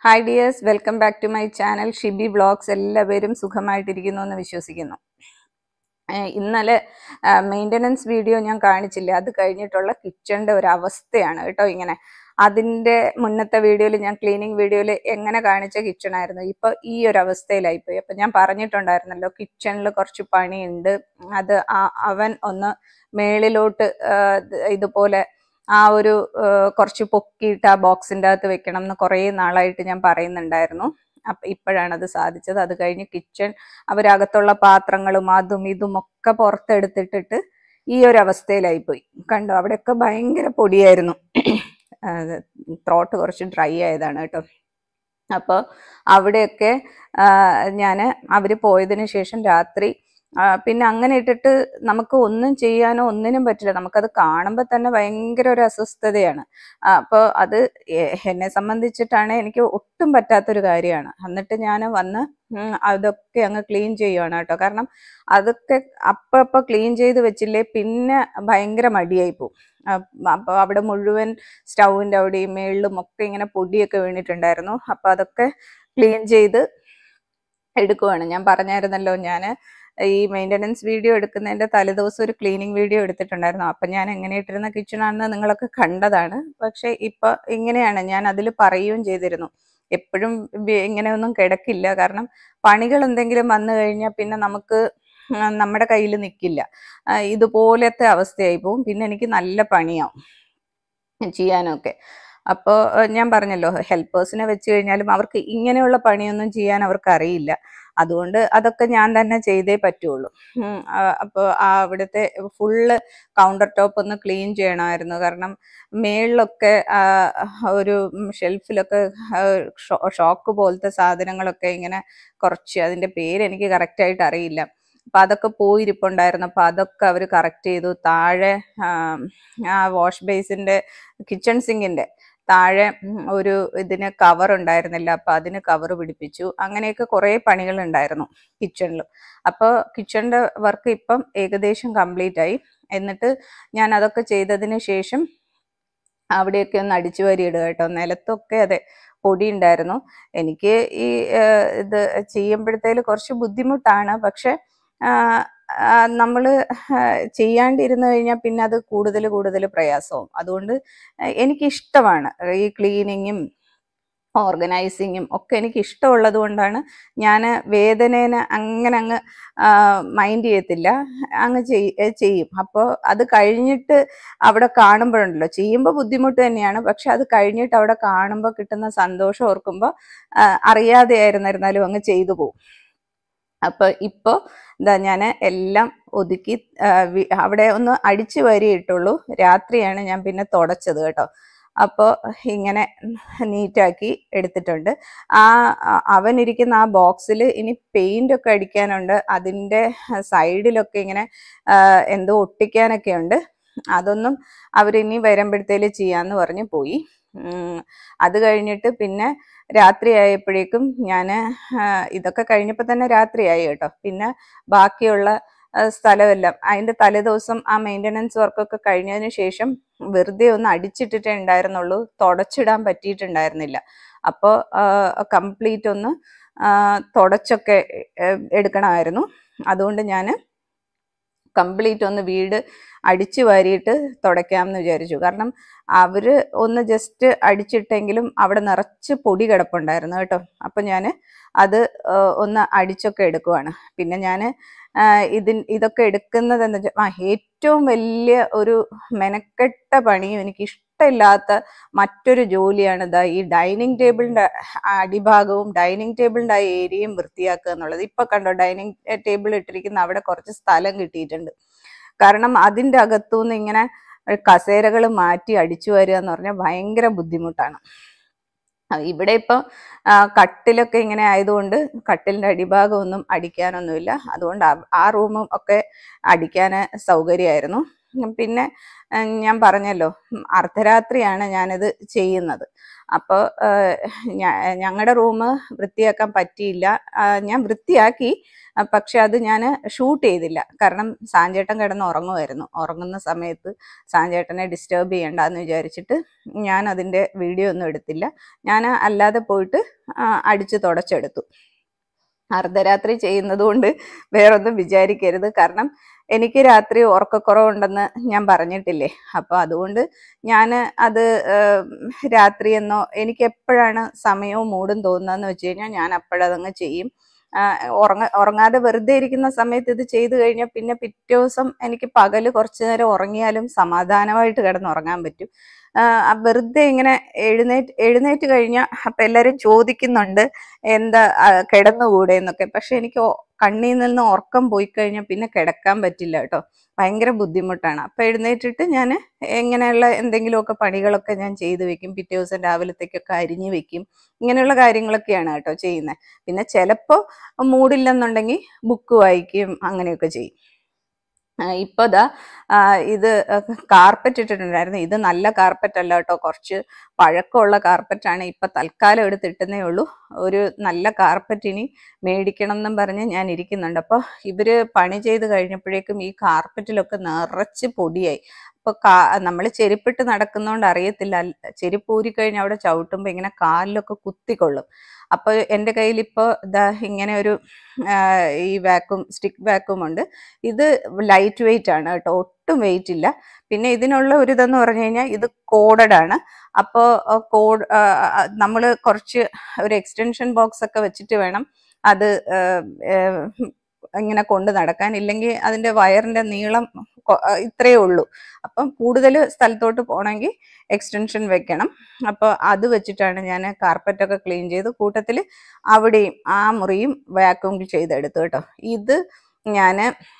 Hi dears, welcome back to my channel Shibi Vlogs. എല്ലാവരും സുഖമായിട്ടിരിക്കുന്നു എന്ന് വിശ്വസിക്കുന്നു. ഇന്നലെ മെയിൻ്റനൻസ് വീഡിയോ ഞാൻ കാണിച്ചില്ല. അത് കഴിഞ്ഞിട്ടുള്ള കിച്ചണിൻ്റെ ഒരു അവസ്ഥയാണ് കേട്ടോ ഇങ്ങനെ. അതിൻ്റെ മുന്നത്തെ വീഡിയോയിൽ ഞാൻ ക്ലീനിങ് വീഡിയോയിൽ എങ്ങനെ കാണിച്ച കിച്ചണായിരുന്നു, ഇപ്പോൾ ഈ ഒരു അവസ്ഥയിലായിപ്പോയി. അപ്പം ഞാൻ പറഞ്ഞിട്ടുണ്ടായിരുന്നല്ലോ കിച്ചണിൽ കുറച്ച് പണിയുണ്ട്. അത് അവൻ ഒന്ന് മേളിലോട്ട് ഇതുപോലെ ആ ഒരു കുറച്ച് പൊക്കിയിട്ട് ആ ബോക്സിൻ്റെ അകത്ത് വെക്കണം എന്ന് കുറേ നാളായിട്ട് ഞാൻ പറയുന്നുണ്ടായിരുന്നു. അപ്പം ഇപ്പോഴാണ് അത് സാധിച്ചത്. അത് കഴിഞ്ഞ് കിച്ചൺ അവരകത്തുള്ള പാത്രങ്ങളും അതും ഇതും ഒക്കെ പുറത്തെടുത്തിട്ടിട്ട് ഈ ഒരു അവസ്ഥയിലായിപ്പോയി. കണ്ടോ, അവിടെയൊക്കെ ഭയങ്കര പൊടിയായിരുന്നു. ത്രോട്ട് കുറച്ച് ഡ്രൈ ആയതാണ് കേട്ടോ. അപ്പോൾ അവിടെയൊക്കെ ഞാൻ അവർ പോയതിന് ശേഷം രാത്രി പിന്നെ അങ്ങനെ ഇട്ടിട്ട് നമുക്ക് ഒന്നും ചെയ്യാനോ ഒന്നിനും പറ്റില്ല. നമുക്കത് കാണുമ്പോൾ തന്നെ ഭയങ്കര ഒരു അസ്വസ്ഥതയാണ്. അപ്പോൾ അത് എന്നെ സംബന്ധിച്ചിട്ടാണ് എനിക്ക് ഒട്ടും പറ്റാത്തൊരു കാര്യമാണ്. എന്നിട്ട് ഞാൻ വന്ന് അതൊക്കെ അങ്ങ് ക്ലീൻ ചെയ്യുവാണ് കേട്ടോ. കാരണം അതൊക്കെ അപ്പം ക്ലീൻ ചെയ്ത് വെച്ചില്ലേ പിന്നെ ഭയങ്കര മടിയായി പോവും. അപ്പോൾ അവിടെ മുഴുവൻ സ്റ്റൗവിൻ്റെ അവിടെയും മേളിലും ഒക്കെ ഇങ്ങനെ പൊടിയൊക്കെ വീണിട്ടുണ്ടായിരുന്നു. അപ്പോൾ അതൊക്കെ ക്ലീൻ ചെയ്ത് എടുക്കുവാണ്. ഞാൻ പറഞ്ഞായിരുന്നല്ലോ, ഞാൻ ഈ മെയിൻ്റനൻസ് വീഡിയോ എടുക്കുന്നതിൻ്റെ തലേദിവസം ഒരു ക്ലീനിങ് വീഡിയോ എടുത്തിട്ടുണ്ടായിരുന്നു. അപ്പം ഞാൻ എങ്ങനെ ഇട്ടിരുന്ന കിച്ചണാണെന്ന് നിങ്ങളൊക്കെ കണ്ടതാണ്. പക്ഷേ ഇപ്പോൾ ഇങ്ങനെയാണ്. ഞാൻ അതിൽ പറയുകയും ചെയ്തിരുന്നു, എപ്പോഴും ഇങ്ങനെയൊന്നും കിടക്കില്ല. കാരണം പണികൾ എന്തെങ്കിലും വന്നു കഴിഞ്ഞാൽ പിന്നെ നമുക്ക് നമ്മുടെ കയ്യിൽ നിൽക്കില്ല. ഇതുപോലത്തെ അവസ്ഥയായി പോവും. പിന്നെ എനിക്ക് നല്ല പണിയാവും ചെയ്യാനൊക്കെ. അപ്പോൾ ഞാൻ പറഞ്ഞല്ലോ, ഹെൽപ്പേഴ്സിനെ വെച്ച് കഴിഞ്ഞാലും അവർക്ക് ഇങ്ങനെയുള്ള പണിയൊന്നും ചെയ്യാൻ അവർക്ക് അറിയില്ല. അതുകൊണ്ട് അതൊക്കെ ഞാൻ തന്നെ ചെയ്തേ പറ്റുള്ളൂ. അപ്പോൾ അവിടുത്തെ ഫുള്ള് കൗണ്ടർ ടോപ്പ് ഒന്ന് ക്ലീൻ ചെയ്യണമായിരുന്നു. കാരണം മേളിലൊക്കെ ഒരു ഷെൽഫിലൊക്കെ ഷോക്ക് പോലത്തെ സാധനങ്ങളൊക്കെ ഇങ്ങനെ കുറച്ച്, അതിൻ്റെ പേര് എനിക്ക് കറക്റ്റായിട്ട് അറിയില്ല. അപ്പം അതൊക്കെ പോയിരിപ്പുണ്ടായിരുന്നു. അപ്പം അതൊക്കെ അവർ കറക്റ്റ് ചെയ്തു. താഴെ ആ വാഷ് ബേസിൻ്റെ കിച്ചൺ സിങ്കിൻ്റെ താഴെ ഒരു ഇതിന് കവർ ഉണ്ടായിരുന്നില്ല. അപ്പം അതിന് കവർ പിടിപ്പിച്ചു. അങ്ങനെയൊക്കെ കുറേ പണികളുണ്ടായിരുന്നു കിച്ചണിൽ. അപ്പോൾ കിച്ചണിൻ്റെ വർക്ക് ഇപ്പം ഏകദേശം കംപ്ലീറ്റ് ആയി. എന്നിട്ട് ഞാൻ അതൊക്കെ ചെയ്തതിന് ശേഷം അവിടെയൊക്കെ ഒന്ന് അടിച്ചു വാരിയിടുക കേട്ടോ. നിലത്തൊക്കെ അതെ പൊടി ഉണ്ടായിരുന്നു. എനിക്ക് ഈ ഇത് ചെയ്യുമ്പോഴത്തേൽ കുറച്ച് ബുദ്ധിമുട്ടാണ്. പക്ഷെ നമ്മൾ ചെയ്യാണ്ടിരുന്നു കഴിഞ്ഞാൽ പിന്നെ അത് കൂടുതൽ പ്രയാസവും. അതുകൊണ്ട് എനിക്കിഷ്ടമാണ് ഈ ക്ലീനിങ്ങും ഓർഗനൈസിങ്ങും ഒക്കെ. എനിക്ക് ഇഷ്ടമുള്ളത് കൊണ്ടാണ് ഞാൻ വേദനേനെ അങ്ങ് മൈൻഡ് ചെയ്യത്തില്ല, അങ്ങ് ചെയ്യും. അപ്പോൾ അത് കഴിഞ്ഞിട്ട് അവിടെ കാണുമ്പോഴുണ്ടല്ലോ, ചെയ്യുമ്പോൾ ബുദ്ധിമുട്ട് തന്നെയാണ്. പക്ഷെ അത് കഴിഞ്ഞിട്ട് അവിടെ കാണുമ്പോൾ കിട്ടുന്ന സന്തോഷം ഓർക്കുമ്പോൾ അറിയാതെ ആയിരുന്നിരുന്നാലും അങ്ങ് ചെയ്തു പോകും. അപ്പോൾ ഇപ്പോൾ എന്താ ഞാൻ എല്ലാം ഒതുക്കി അവിടെ ഒന്ന് അടിച്ചു വാരിയിട്ടുള്ളൂ. രാത്രിയാണ് ഞാൻ പിന്നെ തുടച്ചത് കേട്ടോ. അപ്പോൾ ഇങ്ങനെ നീറ്റാക്കി എടുത്തിട്ടുണ്ട്. അവനിരിക്കുന്ന ആ ബോക്സിൽ ഇനി പെയിൻ്റ് ഒക്കെ അടിക്കാനുണ്ട്. അതിൻ്റെ സൈഡിലൊക്കെ ഇങ്ങനെ എന്തോ ഒട്ടിക്കാനൊക്കെ ഉണ്ട്. അതൊന്നും അവരിനി വരുമ്പോഴത്തേല് ചെയ്യാമെന്ന് പറഞ്ഞ് പോയി. അത് കഴിഞ്ഞിട്ട് പിന്നെ രാത്രി ആയപ്പോഴേക്കും ഞാൻ ഇതൊക്കെ കഴിഞ്ഞപ്പോൾ തന്നെ രാത്രിയായി കേട്ടോ. പിന്നെ ബാക്കിയുള്ള സ്ഥലമെല്ലാം അതിൻ്റെ തലേദിവസം ആ മെയിൻ്റനൻസ് വർക്കൊക്കെ കഴിഞ്ഞതിന് ശേഷം വെറുതെ ഒന്ന് അടിച്ചിട്ടിട്ടേ ഉണ്ടായിരുന്നുള്ളൂ, തുടച്ചിടാൻ പറ്റിയിട്ടുണ്ടായിരുന്നില്ല. അപ്പോൾ കംപ്ലീറ്റ് ഒന്ന് തുടച്ചൊക്കെ എടുക്കണമായിരുന്നു. അതുകൊണ്ട് ഞാൻ കംപ്ലീറ്റ് ഒന്ന് വീട് അടിച്ചു വാരിയിട്ട് തുടയ്ക്കാമെന്ന് വിചാരിച്ചു. കാരണം അവർ ഒന്ന് ജസ്റ്റ് അടിച്ചിട്ടെങ്കിലും അവിടെ നിറച്ച് പൊടി കിടപ്പുണ്ടായിരുന്നു കേട്ടോ. അപ്പം ഞാൻ അത് ഒന്ന് അടിച്ചൊക്കെ എടുക്കുവാണ്. പിന്നെ ഞാൻ ഇതൊക്കെ എടുക്കുന്നത് എന്ന് വെച്ചാൽ ഏറ്റവും വലിയ ഒരു മെനക്കെട്ട പണിയും എനിക്കിഷ്ടമില്ലാത്ത മറ്റൊരു ജോലിയാണ് ഇതാ ഈ ഡൈനിങ് ടേബിളിൻ്റെ അടിഭാഗവും ഡൈനിങ് ടേബിളിൻ്റെ ആ ഏരിയയും വൃത്തിയാക്കുക എന്നുള്ളത്. ഇപ്പം കണ്ടോ, ഡൈനിങ് ടേബിൾ ഇട്ടിരിക്കുന്ന അവിടെ കുറച്ച് സ്ഥലം കിട്ടിയിട്ടുണ്ട്. കാരണം അതിൻ്റെ അകത്തുനിന്ന് ഇങ്ങനെ കസേരകൾ മാറ്റി അടിച്ചു വരിക എന്ന് പറഞ്ഞാൽ ഭയങ്കര ബുദ്ധിമുട്ടാണ്. ഇവിടെ ഇപ്പം കട്ടിലൊക്കെ ഇങ്ങനെ ആയതുകൊണ്ട് കട്ടിലിൻ്റെ അടിഭാഗമൊന്നും അടിക്കാനൊന്നുമില്ല. അതുകൊണ്ട് ആ റൂമും ഒക്കെ അടിക്കാൻ സൗകര്യമായിരുന്നു. പിന്നെ ഞാൻ പറഞ്ഞല്ലോ അർദ്ധരാത്രിയാണ് ഞാനിത് ചെയ്യുന്നത്. അപ്പോൾ ഞങ്ങളുടെ റൂം വൃത്തിയാക്കാൻ പറ്റിയില്ല. ഞാൻ വൃത്തിയാക്കി, പക്ഷെ അത് ഞാൻ ഷൂട്ട് ചെയ്തില്ല. കാരണം സാഞ്ചേട്ടൻ കിടന്ന് ഉറങ്ങുമായിരുന്നു. ഉറങ്ങുന്ന സമയത്ത് സാഞ്ചേട്ടനെ ഡിസ്റ്റർബ് ചെയ്യണ്ടെന്ന് വിചാരിച്ചിട്ട് ഞാൻ അതിൻ്റെ വീഡിയോ ഒന്നും എടുത്തില്ല. ഞാൻ അല്ലാതെ പോയിട്ട് അടിച്ച് തുടച്ചെടുത്തു. അർദ്ധരാത്രി ചെയ്യുന്നത് കൊണ്ട് വേറൊന്നും വിചാരിക്കരുത്. കാരണം എനിക്ക് രാത്രി ഉറക്കക്കുറവുണ്ടെന്ന് ഞാൻ പറഞ്ഞിട്ടില്ലേ. അപ്പോൾ അതുകൊണ്ട് ഞാൻ അത് രാത്രിയെന്നോ എനിക്ക് എപ്പോഴാണ് സമയവും മൂടും തോന്നുന്നതെന്ന് വെച്ച് കഴിഞ്ഞാൽ ഞാൻ അപ്പോഴതങ്ങ് ചെയ്യും. ഉറങ്ങാതെ വെറുതെ ഇരിക്കുന്ന സമയത്ത് ഇത് ചെയ്തു കഴിഞ്ഞാൽ പിന്നെ പിറ്റേ ദിവസം എനിക്ക് പകല് കുറച്ചു നേരം ഉറങ്ങിയാലും സമാധാനമായിട്ട് കിടന്നുറങ്ങാൻ പറ്റും. വെറുതെ ഇങ്ങനെ എഴുന്നേറ്റ് കഴിഞ്ഞാൽ അപ്പം എല്ലാവരും ചോദിക്കുന്നുണ്ട് എന്താ കിടന്നുകൂടെ എന്നൊക്കെ. പക്ഷെ എനിക്ക് കണ്ണിൽ നിന്ന് ഉറക്കം പോയി കഴിഞ്ഞാൽ പിന്നെ കിടക്കാൻ പറ്റില്ല കേട്ടോ. ഭയങ്കര ബുദ്ധിമുട്ടാണ്. അപ്പം എഴുന്നേറ്റിട്ട് ഞാൻ ഇങ്ങനെയുള്ള എന്തെങ്കിലുമൊക്കെ പണികളൊക്കെ ഞാൻ ചെയ്തു വെക്കും. പിറ്റേ ദിവസം രാവിലത്തേക്കൊക്കെ അരിഞ്ഞു വെക്കും. ഇങ്ങനെയുള്ള കാര്യങ്ങളൊക്കെയാണ് കേട്ടോ ചെയ്യുന്നത്. പിന്നെ ചിലപ്പോൾ മൂടില്ലെന്നുണ്ടെങ്കിൽ ബുക്ക് വായിക്കും, അങ്ങനെയൊക്കെ ചെയ്യും. ഇപ്പോൾ ദാ ഇത് കാർപ്പറ്റ് ഇട്ടിട്ടുണ്ടായിരുന്നു. ഇത് നല്ല കാർപ്പറ്റ് അല്ല കേട്ടോ, കുറച്ച് പഴക്കമുള്ള കാർപ്പറ്റാണ്. ഇപ്പം തൽക്കാലം എടുത്തിട്ടുന്നേ ഉള്ളൂ. ഒരു നല്ല കാർപ്പറ്റ് ഇനി മേടിക്കണം എന്നും പറഞ്ഞ് ഞാൻ ഇരിക്കുന്നുണ്ട്. അപ്പോൾ ഇവർ പണി ചെയ്ത് കഴിഞ്ഞപ്പോഴേക്കും ഈ കാർപ്പറ്റിലൊക്കെ നിറച്ച് പൊടിയായി. അപ്പോൾ നമ്മൾ ചെരുപ്പിട്ട് നടക്കുന്നതുകൊണ്ട് അറിയത്തില്ല. ചെരുപ്പ് ഊരിക്കഴിഞ്ഞ് അവിടെ ചവിട്ടുമ്പോൾ ഇങ്ങനെ കാലിലൊക്കെ കുത്തിക്കൊള്ളും. അപ്പോൾ എൻ്റെ കയ്യിൽ ഇപ്പോൾ ഇതാ ഇങ്ങനെ ഒരു ഈ സ്റ്റിക്ക് വാക്യൂം ഉണ്ട്. ഇത് ലൈറ്റ് വെയിറ്റ് ആണ് കേട്ടോ, ഒട്ടും വെയിറ്റ് ഇല്ല. പിന്നെ ഇതിനുള്ള ഒരു ഇതെന്ന് പറഞ്ഞു കഴിഞ്ഞാൽ ഇത് കോഡഡ് ആണ്. അപ്പോൾ നമ്മൾ കുറച്ച് ഒരു എക്സ്റ്റൻഷൻ ബോക്സ് ഒക്കെ വെച്ചിട്ട് വേണം അത് ഇങ്ങനെ കൊണ്ട് നടക്കാൻ. ഇല്ലെങ്കിൽ അതിൻ്റെ വയറിൻ്റെ നീളം ഇത്രയേ ഉള്ളൂ. അപ്പം കൂടുതൽ സ്ഥലത്തോട്ട് പോകണമെങ്കിൽ എക്സ്റ്റൻഷൻ വെക്കണം. അപ്പോൾ അത് വെച്ചിട്ടാണ് ഞാൻ കാർപ്പറ്റൊക്കെ ക്ലീൻ ചെയ്ത് കൂട്ടത്തിൽ അവിടെയും ആ മുറിയും വാക്യൂം ചെയ്തെടുത്തു കേട്ടോ. ഇത് ഞാൻ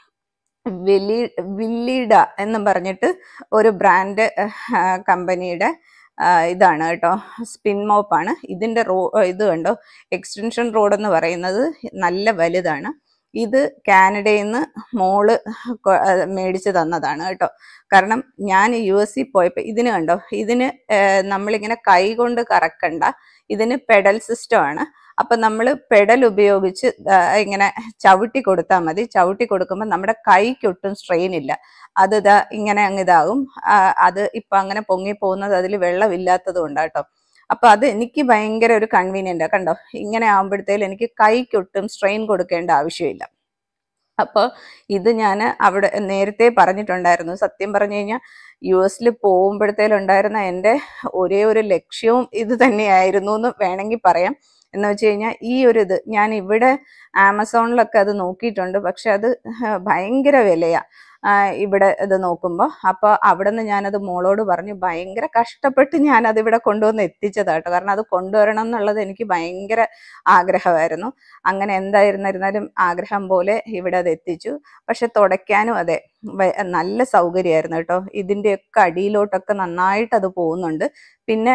വില്ലിഡ എന്നും പറഞ്ഞിട്ട് ഒരു ബ്രാൻഡ് കമ്പനിയുടെ ഇതാണ് കേട്ടോ, സ്പിൻ മോപ്പാണ്. ഇതിൻ്റെ ഇത് കണ്ടോ, എക്സ്റ്റൻഷൻ റോഡ് എന്ന് പറയുന്നത് നല്ല വലുതാണ്. ഇത് കാനഡയിൽ നിന്ന് മോള് മേടിച്ച് തന്നതാണ് കേട്ടോ. കാരണം ഞാൻ US പോയപ്പോൾ ഇതിന് കണ്ടോ, ഇതിന് നമ്മളിങ്ങനെ കൈ കൊണ്ട് കറക്കണ്ട, ഇതിന് പെഡൽ സിസ്റ്റം ആണ്. അപ്പം നമ്മൾ പെഡൽ ഉപയോഗിച്ച് ഇങ്ങനെ ചവിട്ടി കൊടുത്താൽ മതി. ചവിട്ടി കൊടുക്കുമ്പോൾ നമ്മുടെ കൈക്കൊട്ടും സ്ട്രെയിൻ ഇല്ല. അത് ഇങ്ങനെ അങ്ങ് ഇതാകും. അത് ഇപ്പം അങ്ങനെ പൊങ്ങി പോകുന്നത് അതിൽ വെള്ളമില്ലാത്തത് കൊണ്ടാട്ടോ. അപ്പോൾ അത് എനിക്ക് ഭയങ്കര ഒരു കൺവീനിയൻ്റാണ്. കണ്ടോ, ഇങ്ങനെ ആകുമ്പോഴത്തേലും എനിക്ക് കൈക്കൊട്ടും സ്ട്രെയിൻ കൊടുക്കേണ്ട ആവശ്യമില്ല. അപ്പോൾ ഇത് ഞാൻ അവിടെ നേരത്തെ പറഞ്ഞിട്ടുണ്ടായിരുന്നു. സത്യം പറഞ്ഞു കഴിഞ്ഞാൽ US പോകുമ്പോഴത്തേലുണ്ടായിരുന്ന എൻ്റെ ഒരേ ഒരു ലക്ഷ്യവും ഇത് തന്നെയായിരുന്നു എന്ന് വേണമെങ്കിൽ പറയാം. എന്ന് വെച്ച് കഴിഞ്ഞാൽ ഈ ഒരു ഇത് ഞാൻ ഇവിടെ ആമസോണിലൊക്കെ അത് നോക്കിയിട്ടുണ്ട്. പക്ഷെ അത് ഭയങ്കര വിലയാണ് ഇവിടെ ഇത് നോക്കുമ്പോൾ. അപ്പോൾ അവിടെ നിന്ന് ഞാനത് മോളോട് പറഞ്ഞു, ഭയങ്കര കഷ്ടപ്പെട്ട് ഞാനതിവിടെ കൊണ്ടുവന്ന് എത്തിച്ചതാട്ടോ. കാരണം അത് കൊണ്ടുവരണം എന്നുള്ളത് എനിക്ക് ഭയങ്കര ആഗ്രഹമായിരുന്നു. അങ്ങനെ എന്തായിരുന്നിരുന്നാലും ആഗ്രഹം പോലെ ഇവിടെ അത് എത്തിച്ചു. പക്ഷെ തുടയ്ക്കാനും അതെ നല്ല സൗകര്യമായിരുന്നു കേട്ടോ. ഇതിൻ്റെയൊക്കെ അടിയിലോട്ടൊക്കെ നന്നായിട്ട് അത് പോകുന്നുണ്ട്. പിന്നെ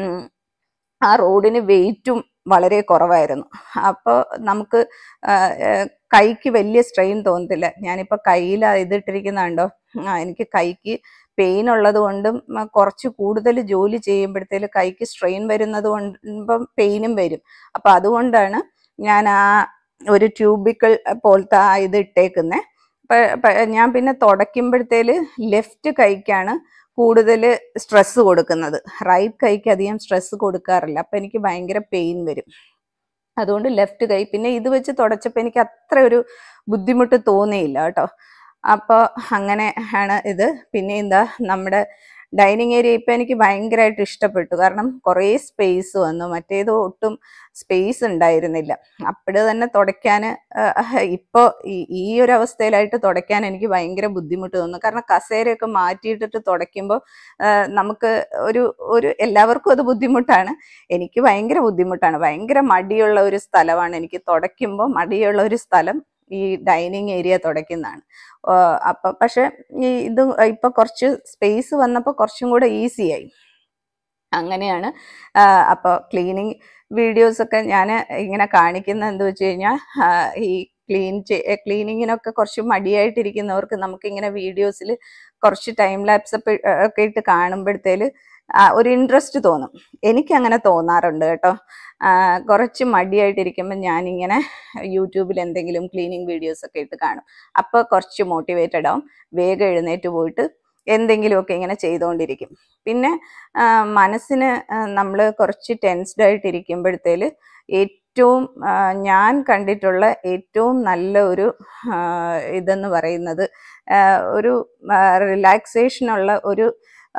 ആ റോഡിന് വെയിറ്റും വളരെ കുറവായിരുന്നു. അപ്പോൾ നമുക്ക് കൈക്ക് വലിയ സ്ട്രെയിൻ തോന്നത്തില്ല. ഞാനിപ്പോൾ കയ്യിൽ ഇതിട്ടിരിക്കുന്നുണ്ടോ, എനിക്ക് കൈക്ക് പെയിൻ ഉള്ളത് കൊണ്ടും കുറച്ച് കൂടുതൽ ജോലി ചെയ്യുമ്പോഴത്തേലും കൈക്ക് സ്ട്രെയിൻ വരുന്നത് കൊണ്ടും പെയിനും വരും. അപ്പം അതുകൊണ്ടാണ് ഞാൻ ആ ഒരു ട്യൂബിക്കൽ പോലത്തെ ആ ഇത് ഇട്ടേക്കുന്നത്. ഞാൻ പിന്നെ തുടയ്ക്കുമ്പോഴത്തേൽ ലെഫ്റ്റ് കൈക്കാണ് കൂടുതൽ സ്ട്രെസ് കൊടുക്കുന്നത്. റൈറ്റ് കൈക്ക് അധികം സ്ട്രെസ് കൊടുക്കാറില്ല. അപ്പം എനിക്ക് ഭയങ്കര പെയിൻ വരും. അതുകൊണ്ട് ലെഫ്റ്റ് കൈ. പിന്നെ ഇത് വെച്ച് തുടച്ചപ്പോൾ എനിക്ക് അത്ര ഒരു ബുദ്ധിമുട്ട് തോന്നിയില്ല കേട്ടോ. അപ്പോൾ അങ്ങനെ ആണ് ഇത്. പിന്നെ എന്താ നമ്മുടെ ഡൈനിങ് ഏരിയ ഇപ്പം എനിക്ക് ഭയങ്കരമായിട്ട് ഇഷ്ടപ്പെട്ടു. കാരണം കുറേ സ്പേസ് വന്നു. മറ്റേത് ഒട്ടും സ്പേസ് ഉണ്ടായിരുന്നില്ല. അപ്പോഴ് തന്നെ തുടയ്ക്കാൻ ഇപ്പോൾ ഈ ഒരു അവസ്ഥയിലായിട്ട് തുടയ്ക്കാൻ എനിക്ക് ഭയങ്കര ബുദ്ധിമുട്ട് തോന്നുന്നു. കാരണം കസേരയൊക്കെ മാറ്റിയിട്ടിട്ട് തുടയ്ക്കുമ്പോൾ നമുക്ക് ഒരു എല്ലാവർക്കും അത് ബുദ്ധിമുട്ടാണ്. എനിക്ക് ഭയങ്കര ബുദ്ധിമുട്ടാണ്. ഭയങ്കര മടിയുള്ള ഒരു സ്ഥലമാണ് എനിക്ക്. തുടയ്ക്കുമ്പോൾ മടിയുള്ള ഒരു സ്ഥലം ഈ ഡൈനിങ് ഏരിയ തുടയ്ക്കുന്നതാണ്. അപ്പം പക്ഷെ ഇത് ഇപ്പം കുറച്ച് സ്പേസ് വന്നപ്പോൾ കുറച്ചും കൂടെ ഈസിയായി. അങ്ങനെയാണ്. അപ്പോൾ ക്ലീനിങ് വീഡിയോസൊക്കെ ഞാൻ ഇങ്ങനെ കാണിക്കുന്നത് എന്താ വെച്ച് കഴിഞ്ഞാൽ ഈ ക്ലീനിങ്ങിനൊക്കെ കുറച്ച് മടിയായിട്ടിരിക്കുന്നവർക്ക് നമുക്കിങ്ങനെ വീഡിയോസിൽ കുറച്ച് ടൈം ലാപ്സ് ഒക്കെ ഇട്ട് കാണുമ്പോഴത്തേല് ഒരു ഇൻട്രസ്റ്റ് തോന്നും. എനിക്കങ്ങനെ തോന്നാറുണ്ട് കേട്ടോ. കുറച്ച് മടിയായിട്ടിരിക്കുമ്പോൾ ഞാനിങ്ങനെ യൂട്യൂബിൽ എന്തെങ്കിലും ക്ലീനിങ് വീഡിയോസ് ഒക്കെ ഇട്ട് കാണും. അപ്പോൾ കുറച്ച് മോട്ടിവേറ്റഡ് ആവും, വേഗം എഴുന്നേറ്റ് പോയിട്ട് എന്തെങ്കിലുമൊക്കെ ഇങ്ങനെ ചെയ്തുകൊണ്ടിരിക്കും. പിന്നെ മനസ്സിന് നമ്മൾ കുറച്ച് ടെൻസ്ഡ് ആയിട്ടിരിക്കുമ്പോഴത്തേല് ഏറ്റവും ഞാൻ കണ്ടിട്ടുള്ള ഏറ്റവും നല്ല ഒരു ഇതെന്ന് പറയുന്നത് ഒരു റിലാക്സേഷനുള്ള ഒരു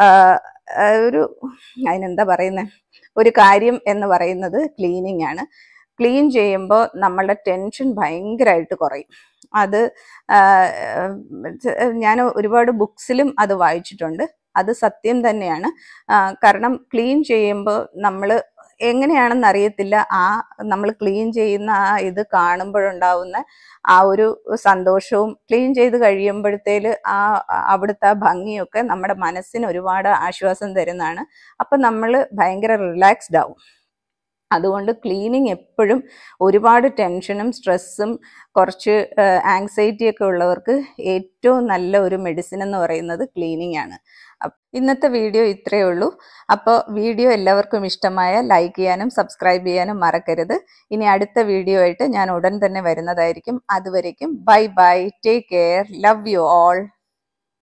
അതിനെന്താ പറയുന്നത്, ഒരു കാര്യം എന്ന് പറയുന്നത് ക്ലീനിങ് ആണ്. ക്ലീൻ ചെയ്യുമ്പോൾ നമ്മളുടെ ടെൻഷൻ ഭയങ്കരമായിട്ട് കുറയും. അത് ഞാൻ ഒരുപാട് ബുക്സിലും അത് വായിച്ചിട്ടുണ്ട്. അത് സത്യം തന്നെയാണ്. കാരണം ക്ലീൻ ചെയ്യുമ്പോൾ നമ്മൾ എങ്ങനെയാണെന്ന് അറിയത്തില്ല, നമ്മൾ ക്ലീൻ ചെയ്യുന്ന ഇത് കാണുമ്പോഴുണ്ടാവുന്ന ഒരു സന്തോഷവും ക്ലീൻ ചെയ്ത് കഴിയുമ്പോഴത്തേല് അവിടുത്തെ ഭംഗിയൊക്കെ നമ്മുടെ മനസ്സിന് ഒരുപാട് ആശ്വാസം തരുന്നതാണ്. അപ്പം നമ്മൾ ഭയങ്കര റിലാക്സ്ഡ് ആവും. അതുകൊണ്ട് ക്ലീനിങ് എപ്പോഴും ഒരുപാട് ടെൻഷനും സ്ട്രെസ്സും കുറച്ച് ആങ്സൈറ്റിയൊക്കെ ഉള്ളവർക്ക് ഏറ്റവും നല്ല ഒരു മെഡിസിൻ എന്ന് പറയുന്നത് ക്ലീനിങ് ആണ്. ഇന്നത്തെ വീഡിയോ ഇത്രയേ ഉള്ളൂ. അപ്പോൾ വീഡിയോ എല്ലാവർക്കും ഇഷ്ടമായ ലൈക്ക് ചെയ്യാനും സബ്സ്ക്രൈബ് ചെയ്യാനും മറക്കരുത്. ഇനി അടുത്ത വീഡിയോ ആയിട്ട് ഞാൻ ഉടൻ തന്നെ വരുന്നതായിരിക്കും. അതുവരേക്കും bye bye, take care, love you all.